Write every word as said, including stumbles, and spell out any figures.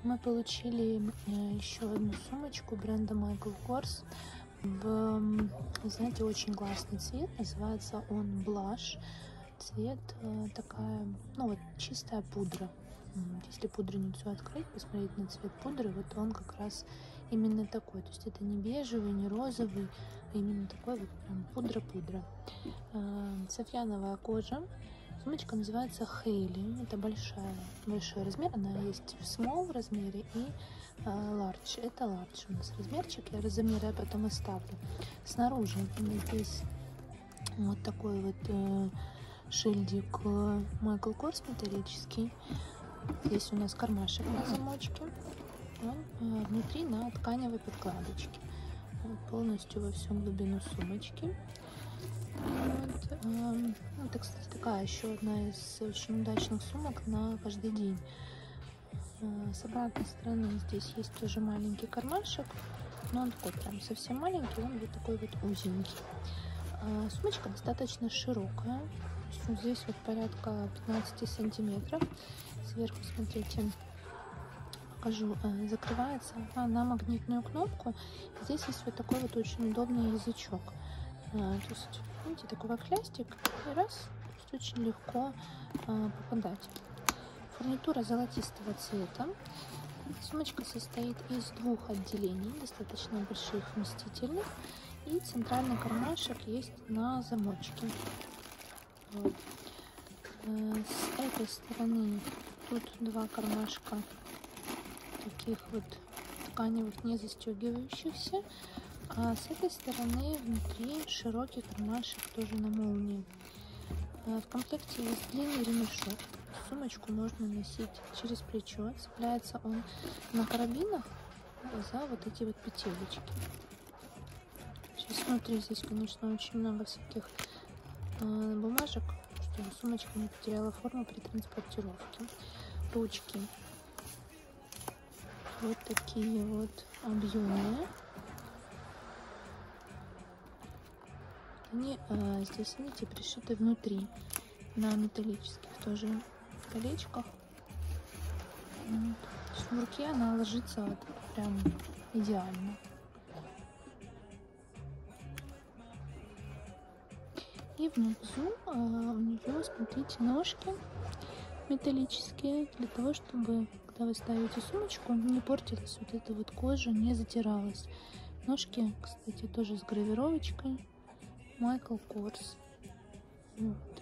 Мы получили еще одну сумочку бренда Michael Kors. В, знаете, очень классный цвет, называется он Blush. Цвет э, такая, ну вот, чистая пудра. Если пудреницу открыть, посмотреть на цвет пудры, вот он как раз именно такой. То есть это не бежевый, не розовый, а именно такой вот прям пудра-пудра. Э, софьяновая кожа. Сумочка называется Хейли. Это большая, большой размер. Она есть в small размере и э, large. Это large у нас размерчик. Я размеры я потом оставлю. Снаружи здесь вот такой вот э, шильдик Michael Kors металлический. Здесь у нас кармашек на замочке. Он э, внутри на тканевой подкладочке. Вот, полностью во всю глубину сумочки. Вот, э, это, кстати, такая еще одна из очень удачных сумок на каждый день. Э, с обратной стороны здесь есть тоже маленький кармашек, но он такой прям совсем маленький, он вот такой вот узенький. Э, сумочка достаточно широкая, вот здесь вот порядка пятнадцати сантиметров. Сверху, смотрите, покажу, э, закрывается она на магнитную кнопку. Здесь есть вот такой вот очень удобный язычок. То есть, видите, такой как лястик, и раз, то есть очень легко а, попадать. Фурнитура золотистого цвета. Сумочка состоит из двух отделений, достаточно больших, вместительных, и центральный кармашек есть на замочке. Вот. С этой стороны тут два кармашка таких вот тканевых, не застегивающихся. А с этой стороны внутри широкий кармашек тоже на молнии. В комплекте есть длинный ремешок. Сумочку можно носить через плечо. Цепляется он на карабинах за вот эти вот петелечки. Сейчас внутри здесь, конечно, очень много всяких э, бумажек, чтобы сумочка не потеряла форму при транспортировке. Ручки вот такие вот объемные. Они э, здесь, видите, пришиты внутри на металлических тоже колечках. Вот. В руке она ложится вот прям идеально. И внизу э, у нее, смотрите, ножки металлические, для того, чтобы, когда вы ставите сумочку, не портилась вот эта вот кожа, не затиралась. Ножки, кстати, тоже с гравировочкой Michael Kors.